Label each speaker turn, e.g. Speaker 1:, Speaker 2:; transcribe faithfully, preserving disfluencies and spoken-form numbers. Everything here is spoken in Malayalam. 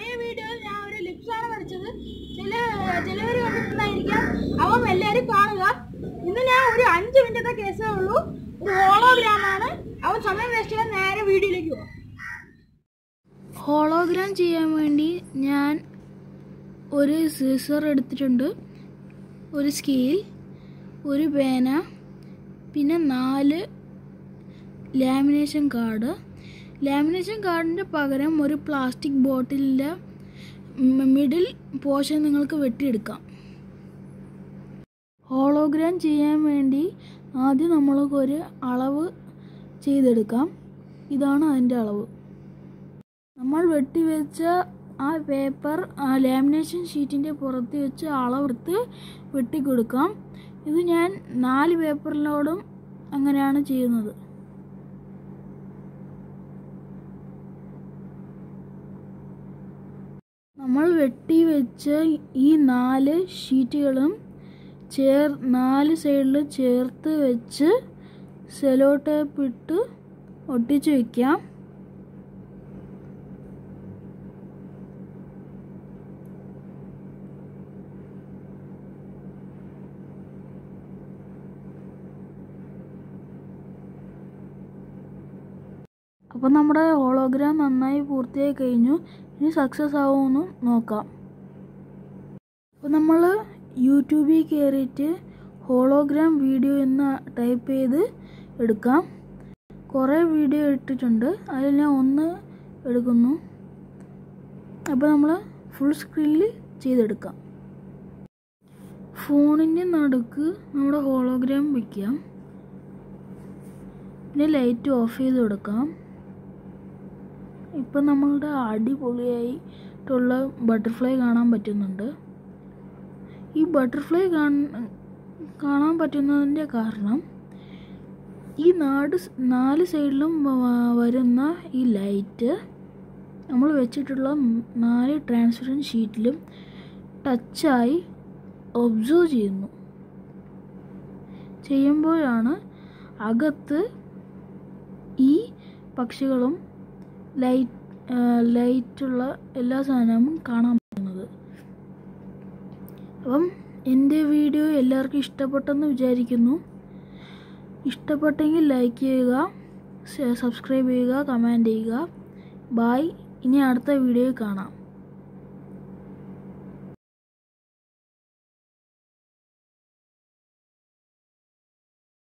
Speaker 1: പഴയ വീഡിയോയിൽ ഞാൻ ഒരു ലിപ്സാണ് വരച്ചത്. ചില ചിലവർ കണ്ടിട്ടുണ്ടായിരിക്കാം. അവൻ എല്ലാവരും കാണുക. ഇന്ന് ഞാൻ ഒരു അഞ്ച് മിനിറ്റത്തെ കേസേ ഉള്ളൂ. ഒരു ഹോളോഗ്രാമാണ്. അവൻ സമയം വേസ്റ്റ് ചെയ്യാൻ നേരെ വീഡിയോയിലേക്ക് പോകാം.
Speaker 2: ഹോളോഗ്രാം ചെയ്യാൻ വേണ്ടി ഞാൻ ഒരു സീസർ എടുത്തിട്ടുണ്ട്, ഒരു സ്കെയിൽ, ഒരു പേന, പിന്നെ നാല് ലാമിനേഷൻ കാർഡ്. ലാമിനേഷൻ കാർഡിൻ്റെ പകരം ഒരു പ്ലാസ്റ്റിക് ബോട്ടിലിൻ്റെ മിഡിൽ പോർഷൻ നിങ്ങൾക്ക് വെട്ടിയെടുക്കാം. ഹോളോഗ്രാം ചെയ്യാൻ വേണ്ടി ആദ്യം നമ്മൾക്കൊരു അളവ് ചെയ്തെടുക്കാം. ഇതാണ് അതിൻ്റെ അളവ്. നമ്മൾ വെട്ടിവെച്ച ആ പേപ്പർ ആ ലാമിനേഷൻ ഷീറ്റിൻ്റെ പുറത്ത് വെച്ച് അളവെടുത്ത് വെട്ടിക്കൊടുക്കാം. ഇത് ഞാൻ നാല് പേപ്പറിനോടും അങ്ങനെയാണ് ചെയ്യുന്നത്. നമ്മൾ വെട്ടി വെച്ച ഈ നാല് ഷീറ്റുകളും ചേർ നാല് സൈഡിൽ ചേർത്ത് വെച്ച് സെലോ ടേപ്പ് ഇട്ട് ഒട്ടിച്ച് വയ്ക്കാം. അപ്പോൾ നമ്മുടെ ഹോളോഗ്രാം നന്നായി പൂർത്തിയായി കഴിഞ്ഞു. ഇനി സക്സസ് ആവുമെന്ന് നോക്കാം. അപ്പോൾ നമ്മൾ യൂട്യൂബിൽ കയറിയിട്ട് ഹോളോഗ്രാം വീഡിയോ എന്ന് ടൈപ്പ് ചെയ്ത് എടുക്കാം. കുറേ വീഡിയോ ഇട്ടിട്ടുണ്ട്, അതിൽ ഞാൻ ഒന്ന് എടുക്കുന്നു. അപ്പോൾ നമ്മൾ ഫുൾ സ്ക്രീനിൽ ചെയ്തെടുക്കാം. ഫോണിൻ്റെ നടുക്ക് നമ്മുടെ ഹോളോഗ്രാം വയ്ക്കാം. പിന്നെ ലൈറ്റ് ഓഫ് ചെയ്ത് കൊടുക്കാം. ഇപ്പം നമ്മളുടെ അടിപൊളിയായിട്ടുള്ള ബട്ടർഫ്ലൈ കാണാൻ പറ്റുന്നുണ്ട്. ഈ ബട്ടർഫ്ലൈ കാണാൻ പറ്റുന്നതിൻ്റെ കാരണം ഈ നാട് നാല് സൈഡിലും വരുന്ന ഈ ലൈറ്റ് നമ്മൾ വെച്ചിട്ടുള്ള നാല് ട്രാൻസ്പെറൻറ്റ് ഷീറ്റിലും ടച്ചായി ഒബ്സർവ് ചെയ്യുന്നു. ചെയ്യുമ്പോഴാണ് അകത്ത് ഈ പക്ഷികളും ലൈറ്റ് ലൈറ്റുള്ള എല്ലാ സാധനവും കാണാൻ പറ്റുന്നത്. അപ്പം എൻ്റെ വീഡിയോ എല്ലാവർക്കും ഇഷ്ടപ്പെട്ടെന്ന് വിചാരിക്കുന്നു. ഇഷ്ടപ്പെട്ടെങ്കിൽ ലൈക്ക് ചെയ്യുക, സബ്സ്ക്രൈബ് ചെയ്യുക, കമൻറ്റ് ചെയ്യുക. ബായ്. ഇനി അടുത്ത വീഡിയോയിൽ കാണാം.